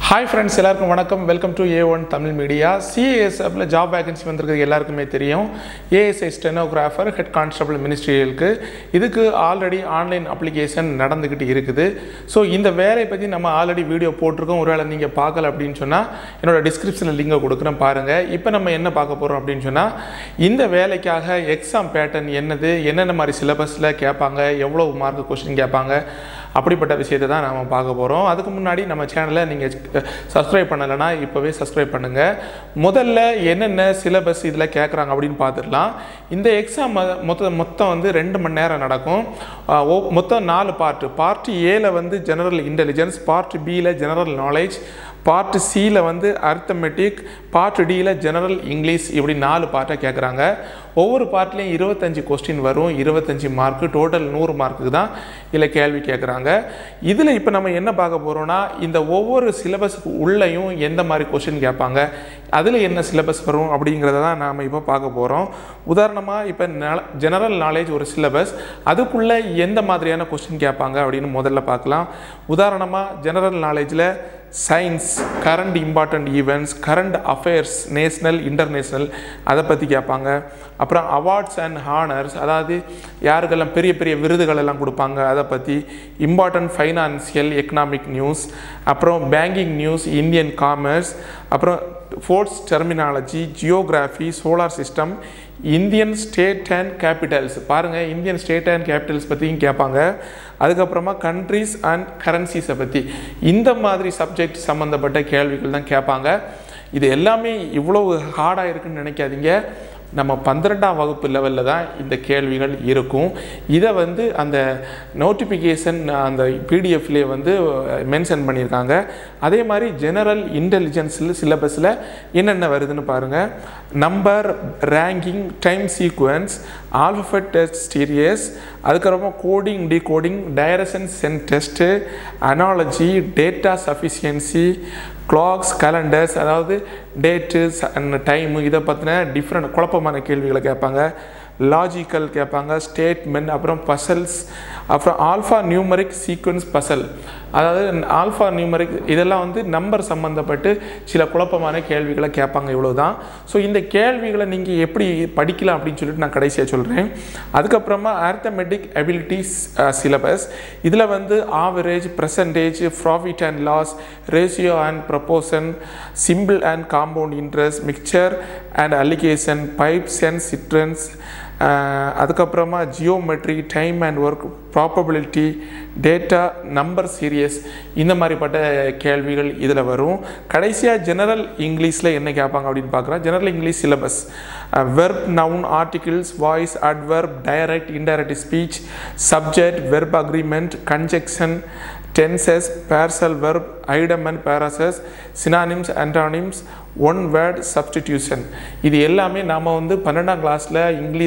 Hi friends, எல்லாருக்கும் வணக்கம். Welcome to A1 Tamil Media. CAS appல job vacancy வந்திருக்கு எல்லாருக்குமே தெரியும். ASI Stenographer Head Constable Ministerialக்கு இதுக்கு ஆல்ரெடி ஆன்லைன் அப்ளிகேஷன் நடந்துக்கிட்டு இருக்குது. ஸோ இந்த வேலையை பற்றி நம்ம ஆல்ரெடி வீடியோ போட்டிருக்கோம். ஒருவேளை நீங்கள் பார்க்கல அப்படின்னு சொன்னால் என்னோட டிஸ்கிரிப்ஷனில் லிங்கை கொடுக்குறேன் பாருங்கள். இப்போ நம்ம என்ன பார்க்க போகிறோம் அப்படின்னு சொன்னால் இந்த வேலைக்காக எக்ஸாம் பேட்டர்ன் என்னது, என்னென்ன மாதிரி சிலபஸில் கேட்பாங்க, எவ்வளோ மார்க் கொஸ்டின் கேட்பாங்க, அப்படிப்பட்ட விஷயத்தை தான் நம்ம பார்க்க போகிறோம். அதுக்கு முன்னாடி நம்ம சேனலை நீங்கள் சப்ஸ்கிரைப் பண்ணலைன்னா இப்போவே சப்ஸ்கிரைப் பண்ணுங்கள். முதல்ல என்னென்ன சிலபஸ் இதில் கேட்குறாங்க அப்படின்னு பார்த்துடலாம். இந்த எக்ஸாம் மொத்தம் வந்து 2 மணி நேரம் நடக்கும். மொத்தம் 4 பார்ட் ஏல வந்து ஜெனரல் இன்டெலிஜென்ஸ், பார்ட் பியில் ஜெனரல் நாலேஜ், பார்ட் சியில் வந்து அரித்தமெட்டிக், பார்ட் டியில் ஜெனரல் இங்கிலீஷ், இப்படி 4 பார்ட்டாக கேட்குறாங்க. ஒவ்வொரு பார்ட்லேயும் 25 கொஸ்டின் வரும், 25 மார்க்கு, டோட்டல் 100 மார்க்குக்கு தான் இதில் கேள்வி கேட்குறாங்க. இதில் இப்போ நம்ம என்ன பார்க்க போகிறோன்னா, இந்த ஒவ்வொரு சிலபஸுக்கு உள்ளேயும் எந்த மாதிரி கொஸ்டின் கேட்பாங்க, அதில் என்ன சிலபஸ் வரும் அப்படிங்கிறத தான் நாம் இப்போ பார்க்க போகிறோம். உதாரணமாக இப்போ ஜெனரல் நாலேஜ் ஒரு சிலபஸ், அதுக்குள்ளே எந்த மாதிரியான கொஸ்டின் கேட்பாங்க அப்படின்னு முதல்ல பார்க்கலாம். உதாரணமாக ஜெனரல் நாலேஜில் science, current important events, current affairs, national international, அதை பற்றி கேட்பாங்க. அப்புறம் அவார்ட்ஸ் அண்ட் ஹானர்ஸ், அதாவது யாருக்கெல்லாம் பெரிய பெரிய விருதுகள் எல்லாம் கொடுப்பாங்க அதை பற்றி, இம்பார்ட்டண்ட் ஃபைனான்சியல் எக்கனாமிக் நியூஸ், அப்புறம் பேங்கிங் நியூஸ், இந்தியன் காமர்ஸ், அப்புறம் sports terminology, geography, solar system, Indian state and capitals, பாருங்கள் இந்தியன் ஸ்டேட் அண்ட் கேபிட்டல்ஸ் பற்றியும் கேட்பாங்க. அதுக்கப்புறமா கண்ட்ரிஸ் அண்ட் கரன்சிஸை பற்றி, இந்த மாதிரி சப்ஜெக்ட் சம்மந்தப்பட்ட கேள்விகள் தான் கேட்பாங்க. இது எல்லாமே இவ்வளோ ஹார்டாக இருக்குன்னு நினைக்காதீங்க. நம்ம 12ஆம் வகுப்பு லெவலில் தான் இந்த கேள்விகள் இருக்கும். இதை வந்து அந்த நோட்டிஃபிகேஷன் அந்த பிடிஎஃப்லேயே வந்து மென்ஷன் பண்ணியிருக்காங்க. அதே மாதிரி ஜெனரல் இன்டெலிஜென்ஸில் சிலபஸில் என்னென்ன வருதுன்னு பாருங்கள். Number, ranking, time sequence, alphabet test series, அதுக்கப்புறமா coding, decoding, direction sense test, analogy, data sufficiency, clocks, calendars, அதாவது டேட்டு அண்ட் டைமு, இதை பற்றின டிஃப்ரெண்ட் குழப்பமான கேள்விகளை கேட்பாங்க. லாஜிக்கல் கேட்பாங்க, ஸ்டேட்மெண்ட், அப்புறம் பசல்ஸ், அப்புறம் ஆல்ஃபா நியூமரிக் சீக்வன்ஸ் பசல், அதாவது ஆல்ஃபா நியூமரிக், இதெல்லாம் வந்து நம்பர் சம்மந்தப்பட்டு சில குழப்பமான கேள்விகளை கேட்பாங்க. இவ்வளோ தான். ஸோ இந்த கேள்விகளை நீங்கள் எப்படி படிக்கலாம் அப்படின்னு சொல்லிட்டு நான் கடைசியாக சொல்கிறேன். அதுக்கப்புறமா அரித்தமெட்டிக் அபிலிட்டிஸ் சிலபஸ், இதில் வந்து average, percentage, profit and loss, ratio and proportion, simple and compound interest, mixture and alligation, pipes and cisterns, அதுக்கப்புறமா geometry, time and work, probability, data, number series, இந்த மாதிரிப்பட்ட கேள்விகள் இதில் வரும். கடைசியாக ஜெனரல் இங்கிலீஷில் என்ன கேட்பாங்க அப்படின்னு பார்க்குறோம். General English syllabus, verb, noun, articles, voice, adverb, direct, indirect speech, subject, verb agreement, conjunction, tenses, parcel verb, item and parasers, synonyms, antonyms, one word substitution, இது எல்லாமே நாம் வந்து 12ஆம் கிளாஸில்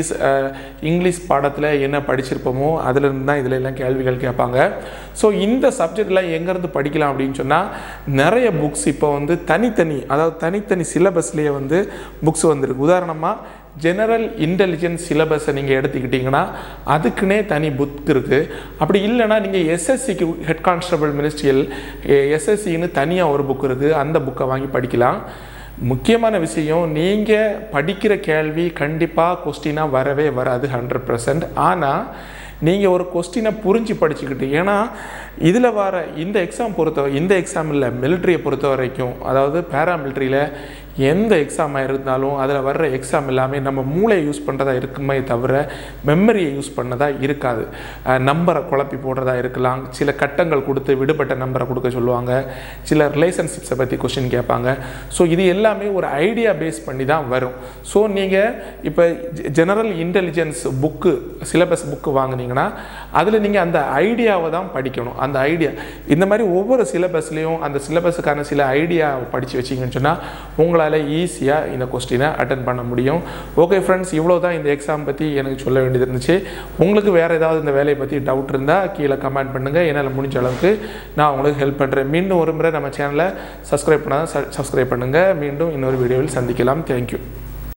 இங்கிலீஷ் பாடத்தில் என்ன படிச்சிருப்போமோ அதிலிருந்து தான் இதில் எல்லாம் கேள்விகள் கேட்பாங்க. ஸோ இந்த சப்ஜெக்ட்லாம் எங்கேருந்து படிக்கலாம் அப்படின்னு சொன்னால், நிறைய புக்ஸ் இப்போ வந்து தனித்தனி சிலபஸ்லேயே வந்து புக்ஸ் வந்திருக்கு. உதாரணமாக ஜெனரல் இன்டெலிஜென்ஸ் சிலபஸை நீங்கள் எடுத்துக்கிட்டிங்கன்னா அதுக்குன்னே தனி புக் இருக்குது. அப்படி இல்லைனா நீங்கள் எஸ்எஸ்சிக்கு ஹெட் கான்ஸ்டபிள் மினிஸ்ட்ரியல் எஸ்எஸ்சின்னு தனியாக ஒரு புக் இருக்குது, அந்த புக்கை வாங்கி படிக்கலாம். முக்கியமான விஷயம், நீங்கள் படிக்கிற கேள்வி கண்டிப்பாக கொஸ்டினாக வரவே வராது 100%. ஆனால் நீங்கள் ஒரு கொஸ்டினை புரிஞ்சு படிச்சுக்கிட்டு, ஏன்னா இதில் வர இந்த எக்ஸாம் இல்லை, மிலிட்ரியை பொறுத்த வரைக்கும், அதாவது பேராமிலிட்ரியில் எந்த எக்ஸாமாக இருந்தாலும் அதில் வர்ற எக்ஸாம் எல்லாமே நம்ம மூளையை யூஸ் பண்ணுறதா இருக்குமே தவிர மெமரியை யூஸ் பண்ணதாக இருக்காது. நம்பரை குழப்பி போடுறதா இருக்கலாம், சில கட்டங்கள் கொடுத்து விடுபட்ட நம்பரை கொடுக்க சொல்லுவாங்க, சில ரிலேஷன்ஷிப்ஸை பற்றி கொஸ்டின் கேட்பாங்க. ஸோ இது எல்லாமே ஒரு ஐடியா பேஸ் பண்ணி தான் வரும். ஸோ நீங்கள் இப்போ general intelligence book syllabus book வாங்கினீங்கன்னா அதில் நீங்கள் அந்த ஐடியாவை தான் படிக்கணும். அந்த ஐடியா இந்த மாதிரி ஒவ்வொரு சிலபஸ்லேயும் அந்த சிலபஸுக்கான சில ஐடியாவை படித்து வச்சிங்கன்னு சொன்னால் உங்களால் ஈஸியாக இந்த கொஸ்டினை அட்டன் பண்ண முடியும். ஓகே ஃப்ரெண்ட்ஸ், இவ்வளோ தான் இந்த எக்ஸாம் பற்றி எனக்கு சொல்ல வேண்டியது இருந்துச்சு. உங்களுக்கு வேறு ஏதாவது இந்த வேலையை பற்றி டவுட் இருந்தால் கீழே கமெண்ட் பண்ணுங்கள். என்னால் முடிஞ்ச அளவுக்கு நான் உங்களுக்கு ஹெல்ப் பண்ணுறேன். மீண்டும் ஒரு முறை நம்ம சேனலை சப்ஸ்கிரைப் பண்ணுங்கள். மீண்டும் இன்னொரு வீடியோவில் சந்திக்கலாம். தேங்க்யூ.